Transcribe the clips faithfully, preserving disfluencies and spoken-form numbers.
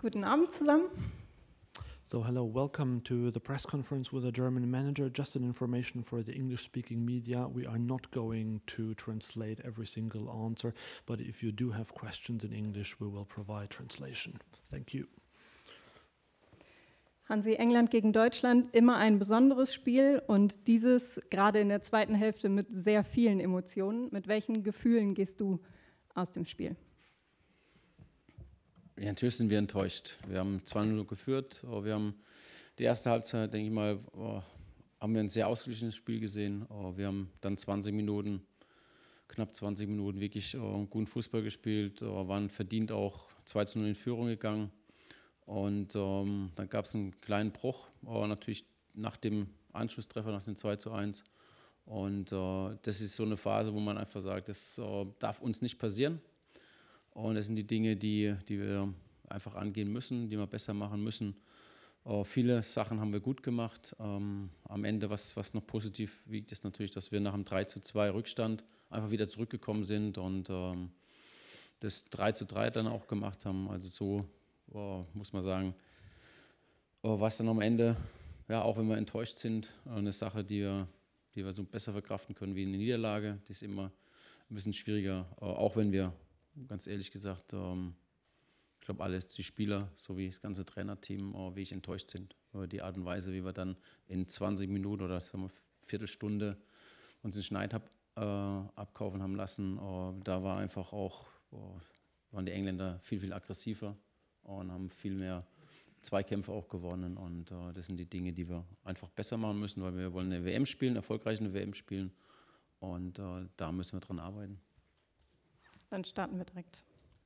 Guten Abend zusammen. So hello, welcome to the press conference with the German manager. Just an information for the English-speaking media. We are not going to translate every single answer, but if you do have questions in English, we will provide translation. Thank you. Hansi, England gegen Deutschland, immer ein besonderes Spiel und dieses gerade in der zweiten Hälfte mit sehr vielen Emotionen. Mit welchen Gefühlen gehst du aus dem Spiel? Ja, natürlich sind wir enttäuscht. Wir haben zwei null geführt. Wir haben die erste Halbzeit, denke ich mal, haben wir ein sehr ausgeglichenes Spiel gesehen. Wir haben dann zwanzig Minuten, knapp zwanzig Minuten wirklich guten Fußball gespielt, waren verdient auch zwei zu null in Führung gegangen. Und ähm, dann gab es einen kleinen Bruch, aber natürlich nach dem Anschlusstreffer, nach dem zwei zu eins. Und äh, das ist so eine Phase, wo man einfach sagt, das äh, darf uns nicht passieren. Und das sind die Dinge, die, die wir einfach angehen müssen, die wir besser machen müssen. Äh, viele Sachen haben wir gut gemacht. Ähm, am Ende, was, was noch positiv wiegt, ist natürlich, dass wir nach dem drei zu zwei Rückstand einfach wieder zurückgekommen sind und ähm, das drei zu drei dann auch gemacht haben. Also so Oh, muss man sagen, oh, was dann am Ende, ja, auch wenn wir enttäuscht sind, eine Sache, die wir, die wir so besser verkraften können wie eine Niederlage, die ist immer ein bisschen schwieriger, auch wenn wir, ganz ehrlich gesagt, ich glaube, alles, die Spieler sowie das ganze Trainerteam, wie ich enttäuscht sind über die Art und Weise, wie wir dann in zwanzig Minuten oder sagen wir, Viertelstunde uns den Schneid ab, äh, abkaufen haben lassen. Oh, da war einfach auch, oh, waren die Engländer viel, viel aggressiver und haben viel mehr Zweikämpfe auch gewonnen. Und äh, das sind die Dinge, die wir einfach besser machen müssen, weil wir wollen eine W M spielen, erfolgreich eine W M spielen. Und äh, da müssen wir dran arbeiten. Dann starten wir direkt.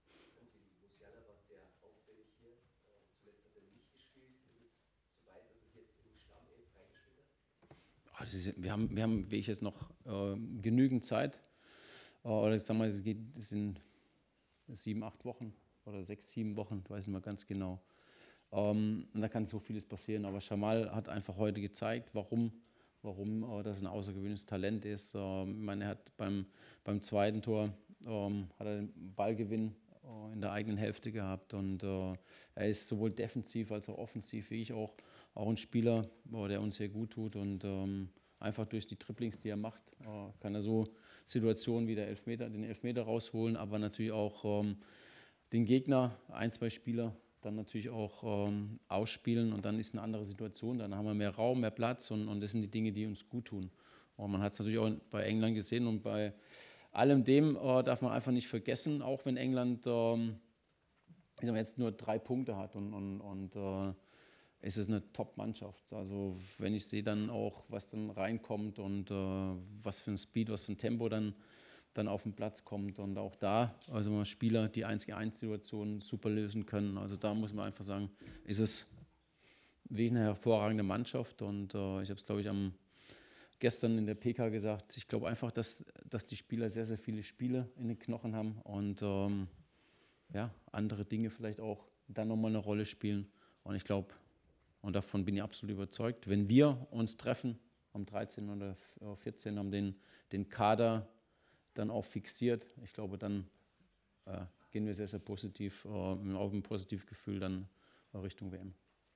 Musiala war sehr auffällig hier. Zuletzt hat er nicht gespielt. Ist es so weit, dass er jetzt in die Stammelf reingespielt hat? Oh, das ist, wir, haben, wir haben, wie ich jetzt noch, äh, genügend Zeit. Äh, oder ich sag mal, es geht, es sind sieben, acht Wochen. Oder sechs, sieben Wochen, ich weiß nicht mehr ganz genau. Ähm, und da kann so vieles passieren. Aber Jamal hat einfach heute gezeigt, warum, warum äh, das ein außergewöhnliches Talent ist. Ähm, ich meine, er hat beim, beim zweiten Tor ähm, hat er den Ballgewinn äh, in der eigenen Hälfte gehabt. Und äh, er ist sowohl defensiv als auch offensiv, wie ich auch, auch ein Spieler, äh, der uns sehr gut tut. Und ähm, einfach durch die Dribblings, die er macht, äh, kann er so Situationen wie der Elfmeter, den Elfmeter rausholen, aber natürlich auch ähm, den Gegner, ein, zwei Spieler, dann natürlich auch ähm, ausspielen und dann ist eine andere Situation, dann haben wir mehr Raum, mehr Platz und, und das sind die Dinge, die uns gut tun. Und man hat es natürlich auch bei England gesehen und bei allem dem äh, darf man einfach nicht vergessen, auch wenn England ähm, ich sag mal, jetzt nur drei Punkte hat und, und, und äh, es ist eine Top-Mannschaft. Also wenn ich sehe dann auch, was dann reinkommt und äh, was für ein Speed, was für ein Tempo dann dann auf den Platz kommt und auch da, also mal Spieler, die eins gegen eins Situationen super lösen können. Also da muss man einfach sagen, ist es wie eine hervorragende Mannschaft und äh, ich habe es, glaube ich, am gestern in der P K gesagt, ich glaube einfach, dass, dass die Spieler sehr, sehr viele Spiele in den Knochen haben und ähm, ja, andere Dinge vielleicht auch dann nochmal eine Rolle spielen und ich glaube, und davon bin ich absolut überzeugt, wenn wir uns treffen, am dreizehnten oder vierzehnten haben den, den Kader dann auch fixiert. Ich glaube, dann äh, gehen wir sehr, sehr positiv, äh, auch mit einem positiven Gefühl dann Richtung W M.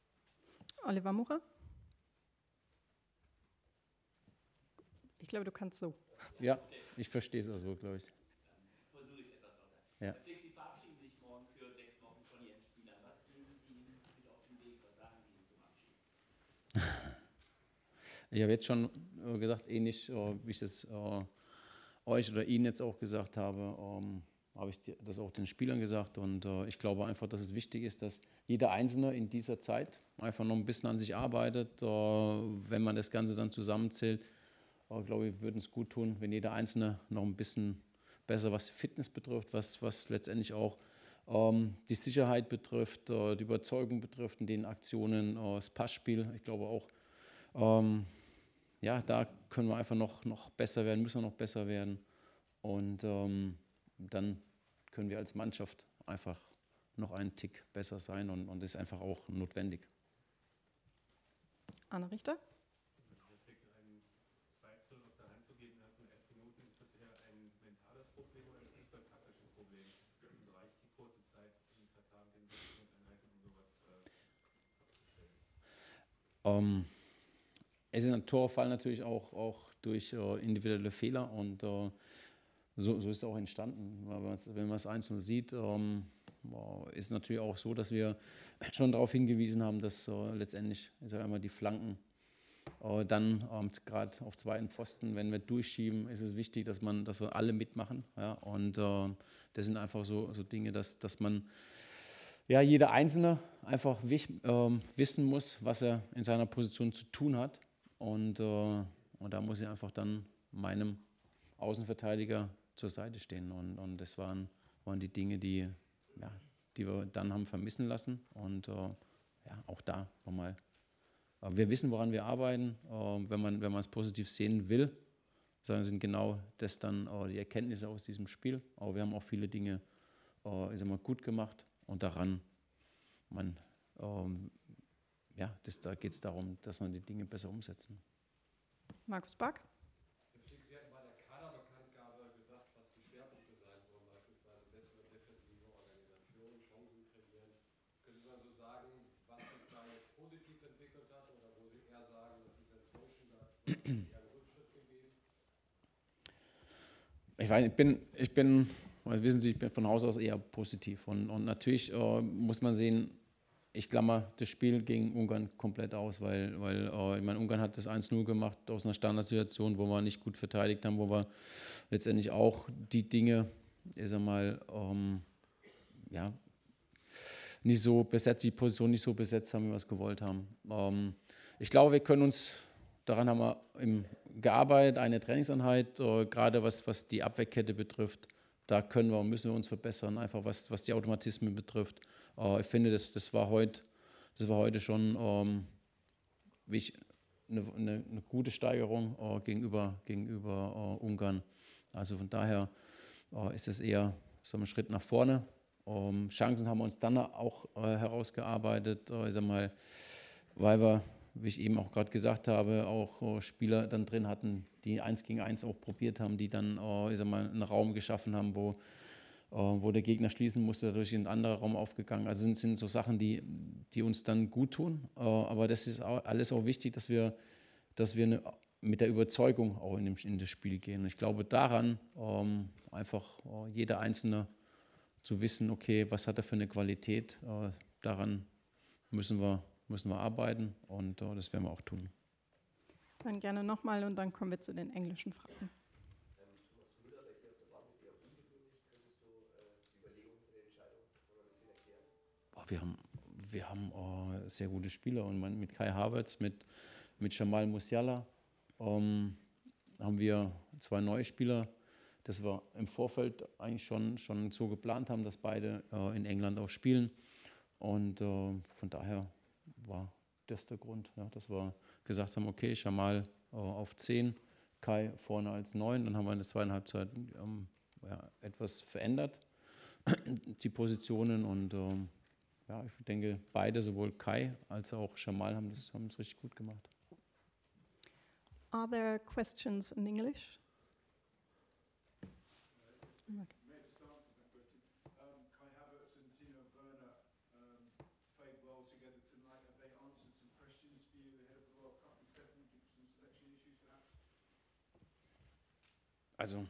Oliver Mucha? Ich glaube, du kannst so. Ja, ich verstehe es auch so, glaube ich. Dann versuche ich es etwas lauter. Ja. Herr Flick, Sie verabschieden sich morgen für sechs Wochen von Ihren Spielern. Was geben Sie ihnen mit auf den Weg? Was sagen Sie ihnen zum Abschied? Ich habe jetzt schon äh, gesagt, ähnlich äh, wie ich das äh, euch oder Ihnen jetzt auch gesagt habe, ähm, habe ich das auch den Spielern gesagt und äh, ich glaube einfach, dass es wichtig ist, dass jeder Einzelne in dieser Zeit einfach noch ein bisschen an sich arbeitet. Äh, wenn man das Ganze dann zusammenzählt, äh, glaube ich, würde es gut tun, wenn jeder Einzelne noch ein bisschen besser, was Fitness betrifft, was, was letztendlich auch ähm, die Sicherheit betrifft, äh, die Überzeugung betrifft in den Aktionen, äh, das Passspiel. Ich glaube auch, ähm, ja, da können wir einfach noch, noch besser werden, müssen wir noch besser werden. Und ähm, dann können wir als Mannschaft einfach noch einen Tick besser sein und, und das ist einfach auch notwendig. Anne Richter? Ein zwei zu null aus der Hand zu geben innerhalb von elf Minuten, ist das eher ein mentales Problem oder ein fußballtaktisches Problem? Reicht die kurze Zeit in Katar, den Einheiten und so Ähm, es ist ein Torfall natürlich auch, auch durch äh, individuelle Fehler und äh, so, so ist es auch entstanden. Wenn man es eins null sieht, ähm, ist natürlich auch so, dass wir schon darauf hingewiesen haben, dass äh, letztendlich, ich sage einmal, die Flanken äh, dann ähm, gerade auf zweiten Pfosten, wenn wir durchschieben, ist es wichtig, dass man, dass wir alle mitmachen. Ja? Und äh, das sind einfach so, so Dinge, dass, dass man ja, jeder Einzelne einfach wich, äh, wissen muss, was er in seiner Position zu tun hat. Und, äh, und da muss ich einfach dann meinem Außenverteidiger zur Seite stehen. Und, und das waren, waren die Dinge, die, ja, die wir dann haben vermissen lassen. Und äh, ja, auch da nochmal. Äh, wir wissen, woran wir arbeiten. Äh, wenn man wenn man es positiv sehen will, sondern sind genau das dann äh, die Erkenntnisse aus diesem Spiel. Aber wir haben auch viele Dinge äh, ich sag mal, gut gemacht. Und daran, man, ähm, ja, das, da geht es darum, dass man die Dinge besser umsetzen. Markus Back. Sie hatten bei der Kaderbekanntgabe gesagt, was die Schwerpunkte sein sollen, beispielsweise bessere defensive Organisation, Chancen kreieren. Können Sie mal so sagen, was sich da jetzt positiv entwickelt hat oder wo Sie eher sagen, das ist enttäuschend, da hat es eher einen Rückschritt gegeben? Ich weiß, ich bin, ich bin, also wissen Sie, ich bin von Haus aus eher positiv. Und, und natürlich äh, muss man sehen, ich klammer das Spiel gegen Ungarn komplett aus, weil, weil äh, ich meine, Ungarn hat das eins null gemacht aus einer Standardsituation, wo wir nicht gut verteidigt haben, wo wir letztendlich auch die Dinge, ich sag mal, ähm, ja, nicht so besetzt, die Position nicht so besetzt haben, wie wir es gewollt haben. Ähm, ich glaube, wir können uns, daran haben wir im, gearbeitet, eine Trainingseinheit, äh, gerade was, was die Abwehrkette betrifft, da können wir und müssen wir uns verbessern, einfach was, was die Automatismen betrifft. Äh, ich finde, das, das, war heut, das war heute schon ähm, wie ich, eine, eine, eine gute Steigerung äh, gegenüber, gegenüber äh, Ungarn. Also von daher äh, ist es eher so ein Schritt nach vorne. Ähm, Chancen haben wir uns dann auch äh, herausgearbeitet, äh, ich sag mal, weil wir, wie ich eben auch gerade gesagt habe, auch äh, Spieler dann drin hatten, die eins gegen eins auch probiert haben, die dann äh, ich sag mal, einen Raum geschaffen haben, wo, äh, wo der Gegner schließen musste, dadurch ist ein anderer Raum aufgegangen. Also sind, sind so Sachen, die, die uns dann gut tun. Äh, aber das ist auch, alles auch wichtig, dass wir, dass wir eine, mit der Überzeugung auch in, dem, in das Spiel gehen. Und ich glaube daran, ähm, einfach äh, jeder Einzelne zu wissen, okay, was hat er für eine Qualität, äh, daran müssen wir, müssen wir arbeiten und äh, das werden wir auch tun. Dann gerne nochmal und dann kommen wir zu den englischen Fragen. Thomas Müller, der hier auf der Bank ist, eher ungewöhnlich. Könntest du äh, die Überlegung für die Entscheidung noch ein bisschen erklären? Boah, wir haben, wir haben oh, sehr gute Spieler und man, mit Kai Havertz, mit, mit Jamal Musiala ähm, haben wir zwei neue Spieler, das wir im Vorfeld eigentlich schon, schon so geplant haben, dass beide äh, in England auch spielen. Und äh, von daher war das der Grund, ja, dass wir gesagt haben, okay, Jamal äh, auf zehn, Kai vorne als neun. Dann haben wir in der zweiten Halbzeit ähm, ja, etwas verändert, die Positionen. Und ähm, ja, ich denke, beide, sowohl Kai als auch Jamal, haben das, haben das richtig gut gemacht. Are there questions in English? Okay. May I just answer that question? Um, Kai Havertz and Timo Werner um, played well together tonight. Have they answered some questions for you ahead of the World Cup in Sheffield? Some selection issues perhaps? Also,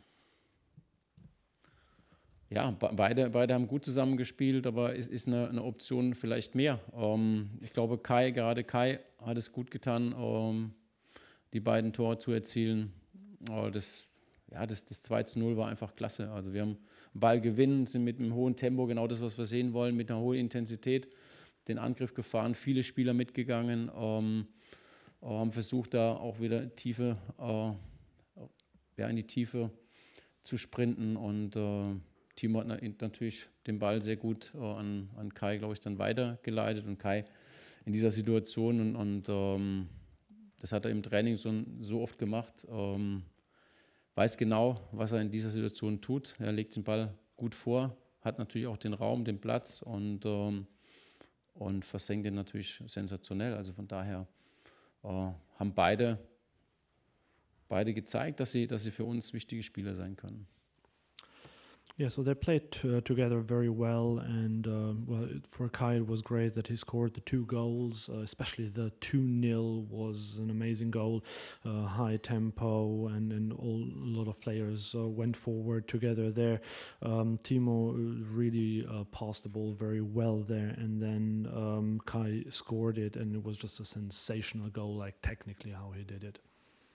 ja, beide, beide haben gut zusammengespielt, aber es ist eine, eine Option vielleicht mehr. Ähm, ich glaube, Kai, gerade Kai hat es gut getan, ähm, die beiden Tore zu erzielen. Äh, das, ja, das, das zwei zu null war einfach klasse. Also wir haben Ball gewinnen, sind mit einem hohen Tempo, genau das, was wir sehen wollen, mit einer hohen Intensität den Angriff gefahren, viele Spieler mitgegangen, ähm, haben versucht, da auch wieder Tiefe, äh, ja, in die Tiefe zu sprinten und äh, Timo hat natürlich den Ball sehr gut äh, an, an Kai, glaube ich, dann weitergeleitet und Kai in dieser Situation und, und ähm, das hat er im Training so, so oft gemacht, ähm, weiß genau, was er in dieser Situation tut. Er legt den Ball gut vor, hat natürlich auch den Raum, den Platz und, ähm, und versenkt ihn natürlich sensationell. Also von daher äh, haben beide, beide gezeigt, dass sie, dass sie für uns wichtige Spieler sein können. Yeah, so they played uh, together very well, and uh, well, it, for Kai it was great that he scored the two goals, uh, especially the two nil was an amazing goal, uh, high tempo, and, and all, a lot of players uh, went forward together there. Um, Timo really uh, passed the ball very well there, and then um, Kai scored it, and it was just a sensational goal, like technically how he did it.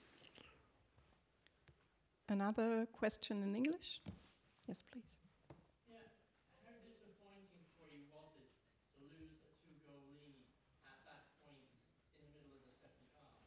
Another question in English? Yes, please. Yeah, how disappointing for you was it to lose a two-goal lead at that point in the middle of the second half?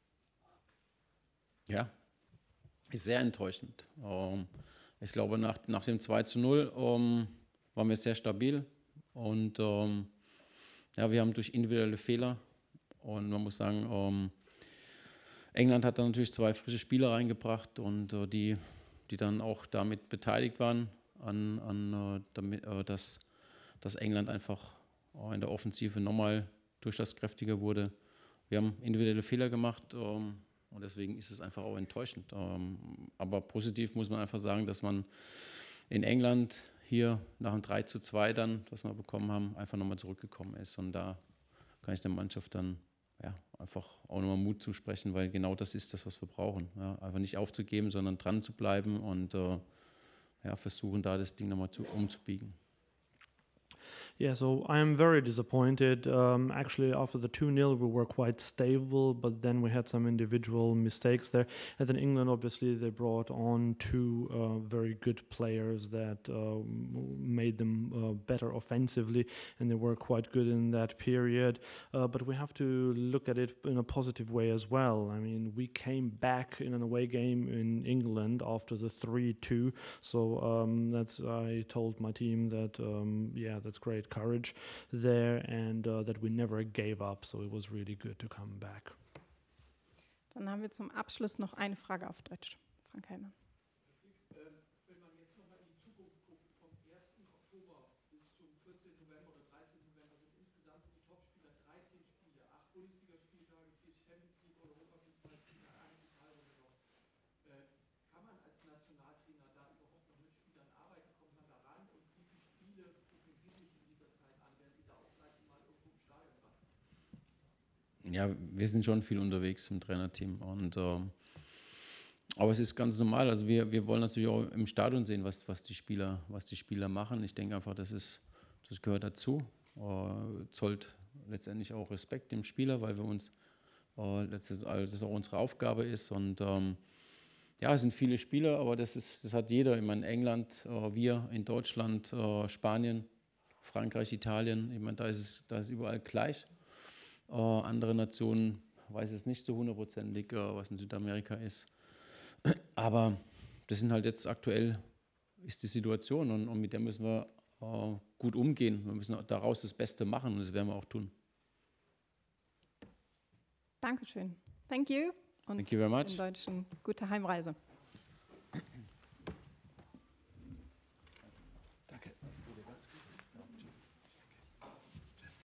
Ja, ist sehr enttäuschend. Ähm, ich glaube, nach, nach dem zwei zu null ähm, waren wir sehr stabil und ähm, ja, wir haben durch individuelle Fehler und man muss sagen, ähm, England hat dann natürlich zwei frische Spieler reingebracht und äh, die, die dann auch damit beteiligt waren, an, an, äh, damit, äh, dass, dass England einfach äh, in der Offensive nochmal durchschlagskräftiger wurde. Wir haben individuelle Fehler gemacht ähm, und deswegen ist es einfach auch enttäuschend. Ähm, aber positiv muss man einfach sagen, dass man in England hier nach dem drei zu zwei dann, was wir bekommen haben, einfach nochmal zurückgekommen ist. Und da kann ich der Mannschaft dann ja, einfach auch nochmal Mut zusprechen, weil genau das ist das, was wir brauchen. Ja, einfach nicht aufzugeben, sondern dran zu bleiben und äh, ja, versuchen, da das Ding nochmal zu, umzubiegen. Yeah, so I am very disappointed. Um, actually, after the two nil, we were quite stable, but then we had some individual mistakes there. And then England, obviously, they brought on two uh, very good players that uh, made them uh, better offensively, and they were quite good in that period. Uh, but we have to look at it in a positive way as well. I mean, we came back in an away game in England after the three two, so um, that's I told my team that, um, yeah, that's great courage there, and uh, that we never gave up, so it was really good to come back. Dann haben wir zum Abschluss noch eine Frage auf Deutsch. Frank Heimer. Wenn man jetzt nochmal in die Zukunft guckt, vom ersten Oktober bis zum vierzehnten November oder dreizehnten November sind insgesamt für die Topspieler dreizehn Spiele, acht Bundesligaspieltage, vier Champions League, Europapokalspiele, eine Pokalsaison. Äh, kann man als Nationaltrainer da überhaupt noch mit Spielern arbeiten? Kommt man da ran? Und wie viele Spiele gucken Sie sich in dieser Zeit an? Werden Sie da auch gleich mal irgendwo im Stadion ran? Ja, wir sind schon viel unterwegs im Trainerteam. Und, ähm, aber es ist ganz normal. Also wir, wir wollen natürlich auch im Stadion sehen, was, was, die Spieler, was die Spieler machen. Ich denke einfach, das, ist, das gehört dazu. Äh, zollt letztendlich auch Respekt dem Spieler, weil wir uns äh, letztendlich, also das auch unsere Aufgabe ist. Und ähm, ja, es sind viele Spieler, aber das, ist, das hat jeder. Ich meine, England, äh, wir in Deutschland, äh, Spanien, Frankreich, Italien. Ich meine, da ist es da ist überall gleich. Äh, andere Nationen weiß es nicht so hundertprozentig, äh, was in Südamerika ist. Aber das sind halt jetzt aktuell, ist die Situation und, und mit der müssen wir äh, gut umgehen. Wir müssen daraus das Beste machen und das werden wir auch tun. Dankeschön. Thank you. Und Thank you very much. in Deutschen gute Heimreise.